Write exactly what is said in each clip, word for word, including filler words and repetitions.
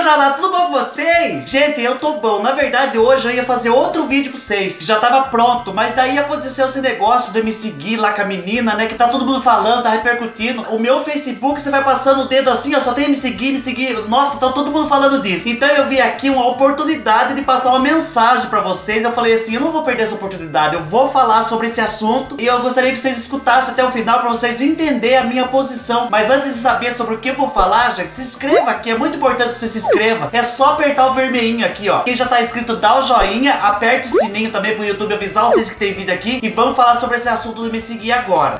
Gurizada, tudo bom com vocês? Gente, eu tô bom. Na verdade, hoje eu ia fazer outro vídeo pra vocês, que já tava pronto, mas daí aconteceu esse negócio de me seguir lá com a menina, né? Que tá todo mundo falando, tá repercutindo. O meu Facebook, você vai passando o dedo assim, ó, só tem me seguir, me seguir. Nossa, tá todo mundo falando disso. Então eu vi aqui uma oportunidade de passar uma mensagem pra vocês. Eu falei assim, eu não vou perder essa oportunidade, eu vou falar sobre esse assunto e eu gostaria que vocês escutassem até o final pra vocês entenderem a minha posição. Mas antes de saber sobre o que eu vou falar, gente, se inscreva aqui, é muito importante que você se inscreva. É só apertar o vermelhinho aqui, ó. Quem já tá inscrito, dá o joinha, aperte o sininho também pro YouTube avisar vocês que tem vídeo aqui. E vamos falar sobre esse assunto de me seguir agora.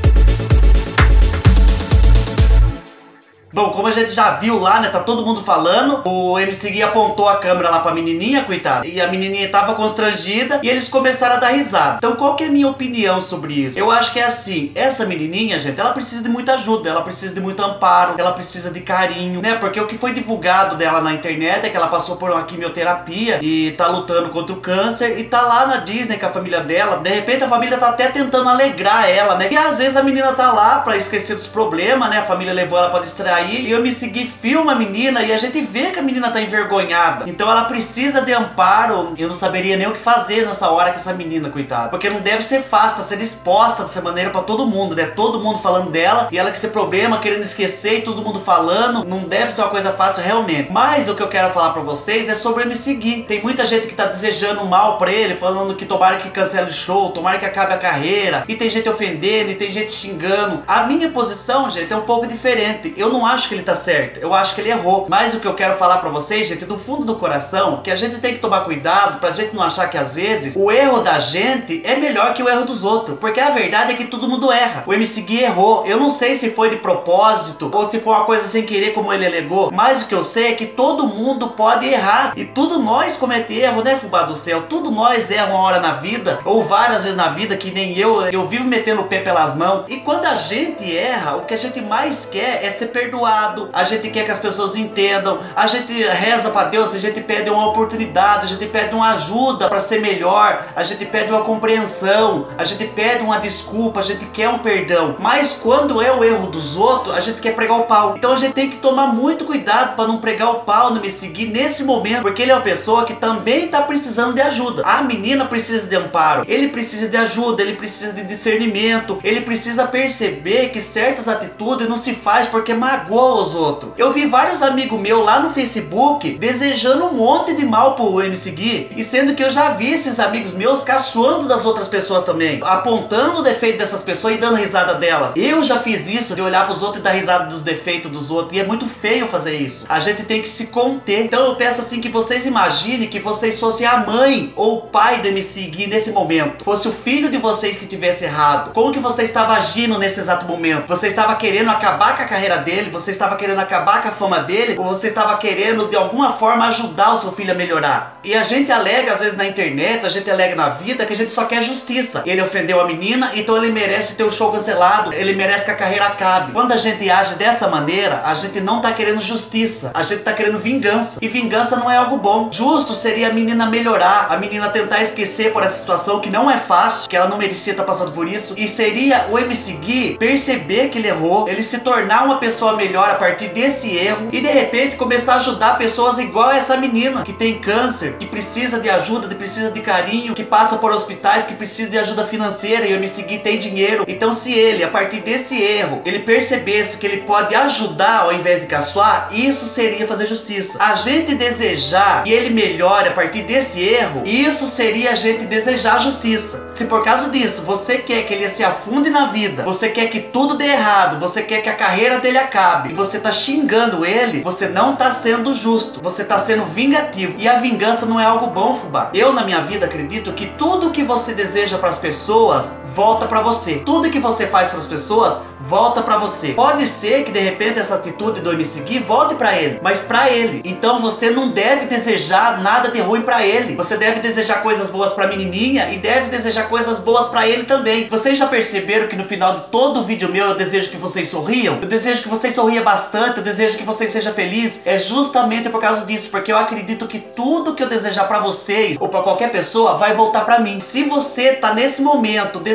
Bom, como a gente já viu lá, né, tá todo mundo falando, o M C Gui apontou a câmera lá pra menininha, coitada, e a menininha tava constrangida, e eles começaram a dar risada. Então qual que é a minha opinião sobre isso? Eu acho que é assim, essa menininha, gente, ela precisa de muita ajuda, ela precisa de muito amparo, ela precisa de carinho, né, porque o que foi divulgado dela na internet é que ela passou por uma quimioterapia e tá lutando contra o câncer, e tá lá na Disney com a família dela. De repente a família tá até tentando alegrar ela, né, e às vezes a menina tá lá pra esquecer dos problemas, né, a família levou ela pra distrair. E eu me segui, filma a menina e a gente vê que a menina tá envergonhada. Então ela precisa de amparo. Eu não saberia nem o que fazer nessa hora com essa menina, coitada. Porque não deve ser fácil, tá sendo exposta dessa maneira pra todo mundo, né? Todo mundo falando dela e ela com esse problema, querendo esquecer e todo mundo falando. Não deve ser uma coisa fácil realmente. Mas o que eu quero falar pra vocês é sobre me seguir. Tem muita gente que tá desejando mal pra ele, falando que tomara que cancele o show, tomara que acabe a carreira. E tem gente ofendendo, e tem gente xingando. A minha posição, gente, é um pouco diferente. Eu não acho que ele tá certo, eu acho que ele errou. Mas o que eu quero falar pra vocês, gente, do fundo do coração, que a gente tem que tomar cuidado pra gente não achar que às vezes o erro da gente é melhor que o erro dos outros. Porque a verdade é que todo mundo erra. O M C Gui errou. Eu não sei se foi de propósito ou se foi uma coisa sem querer, como ele alegou. Mas o que eu sei é que todo mundo pode errar. E tudo nós comete erro, né, fubá do céu? Tudo nós erra uma hora na vida, ou várias vezes na vida, que nem eu. Eu vivo metendo o pé pelas mãos. E quando a gente erra, o que a gente mais quer é ser perdoado. A gente quer que as pessoas entendam, a gente reza pra Deus, a gente pede uma oportunidade, a gente pede uma ajuda pra ser melhor, a gente pede uma compreensão, a gente pede uma desculpa, a gente quer um perdão. Mas quando é o erro dos outros, a gente quer pregar o pau. Então a gente tem que tomar muito cuidado pra não pregar o pau no me seguir nesse momento, porque ele é uma pessoa que também tá precisando de ajuda. A menina precisa de amparo, ele precisa de ajuda, ele precisa de discernimento, ele precisa perceber que certas atitudes não se faz porque magoa os outros. Eu vi vários amigos meus lá no Facebook desejando um monte de mal pro M C Gui, e sendo que eu já vi esses amigos meus caçoando das outras pessoas também, apontando o defeito dessas pessoas e dando risada delas. Eu já fiz isso, de olhar pros outros e dar risada dos defeitos dos outros, e é muito feio fazer isso. A gente tem que se conter. Então eu peço assim que vocês imaginem que vocês fossem a mãe ou o pai do M C Gui nesse momento, fosse o filho de vocês que tivesse errado. Como que você estava agindo nesse exato momento? Você estava querendo acabar com a carreira dele? Você estava querendo acabar com a fama dele, ou você estava querendo de alguma forma ajudar o seu filho a melhorar? E a gente alega às vezes na internet, a gente alega na vida que a gente só quer justiça. Ele ofendeu a menina, então ele merece ter o show cancelado, ele merece que a carreira acabe. Quando a gente age dessa maneira, a gente não tá querendo justiça, a gente tá querendo vingança. E vingança não é algo bom. Justo seria a menina melhorar, a menina tentar esquecer por essa situação que não é fácil, que ela não merecia estar passando por isso. E seria o M C Gui perceber que ele errou, ele se tornar uma pessoa melhor a partir desse erro e de repente começar a ajudar pessoas igual a essa menina que tem câncer, que precisa de ajuda, que precisa de carinho, que passa por hospitais, que precisa de ajuda financeira, e eu me seguir tem dinheiro. Então se ele, a partir desse erro, ele percebesse que ele pode ajudar ao invés de caçoar, isso seria fazer justiça. A gente desejar que ele melhore a partir desse erro, isso seria a gente desejar justiça. Se por causa disso você quer que ele se afunde na vida, você quer que tudo dê errado, você quer que a carreira dele acabe, e você tá xingando ele, você não tá sendo justo, você tá sendo vingativo. E a vingança não é algo bom, fubá. Eu na minha vida acredito que tudo que você deseja para as pessoas volta para você. Tudo que você faz para as pessoas volta pra você. Pode ser que de repente essa atitude do me seguir volte pra ele, mas pra ele. Então você não deve desejar nada de ruim pra ele. Você deve desejar coisas boas pra menininha e deve desejar coisas boas pra ele também. Vocês já perceberam que no final de todo o vídeo meu eu desejo que vocês sorriam? Eu desejo que vocês sorriam bastante, eu desejo que vocês sejam felizes. É justamente por causa disso, porque eu acredito que tudo que eu desejar pra vocês ou pra qualquer pessoa vai voltar pra mim. Se você tá nesse momento desejando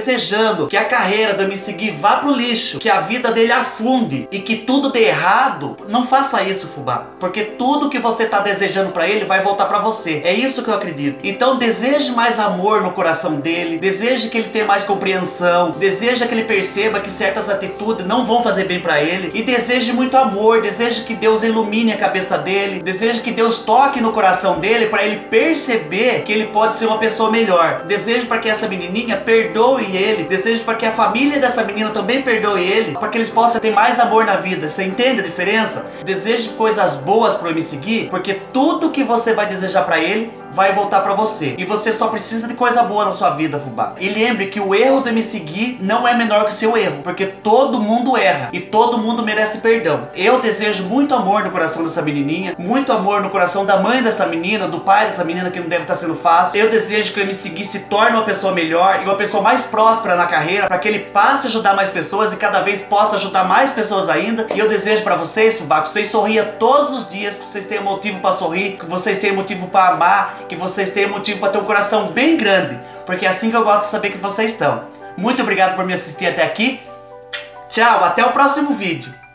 desejando que a carreira do M C Gui vá pro lixo, que a vida dele afunde e que tudo dê errado, não faça isso, fubá. Porque tudo que você tá desejando pra ele vai voltar pra você. É isso que eu acredito. Então deseje mais amor no coração dele, deseje que ele tenha mais compreensão, deseja que ele perceba que certas atitudes não vão fazer bem pra ele, e deseje muito amor, deseje que Deus ilumine a cabeça dele, deseje que Deus toque no coração dele pra ele perceber que ele pode ser uma pessoa melhor. Desejo para que essa menininha perdoe ele, desejo para que a família dessa menina também perdoe ele, para que eles possam ter mais amor na vida. Você entende a diferença? Deseje coisas boas pro M C Gui, porque tudo que você vai desejar para ele vai voltar pra você. E você só precisa de coisa boa na sua vida, fubá. E lembre que o erro do M C Gui não é menor que o seu erro, porque todo mundo erra e todo mundo merece perdão. Eu desejo muito amor no coração dessa menininha, muito amor no coração da mãe dessa menina, do pai dessa menina, que não deve estar sendo fácil. Eu desejo que o M C Gui se torne uma pessoa melhor e uma pessoa mais próspera na carreira, para que ele passe a ajudar mais pessoas e cada vez possa ajudar mais pessoas ainda. E eu desejo pra vocês, fubá, que vocês sorriam todos os dias, que vocês tenham motivo pra sorrir, que vocês tenham motivo pra amar, que vocês tenham motivo para ter um coração bem grande, porque é assim que eu gosto de saber que vocês estão. Muito obrigado por me assistir até aqui. Tchau, até o próximo vídeo.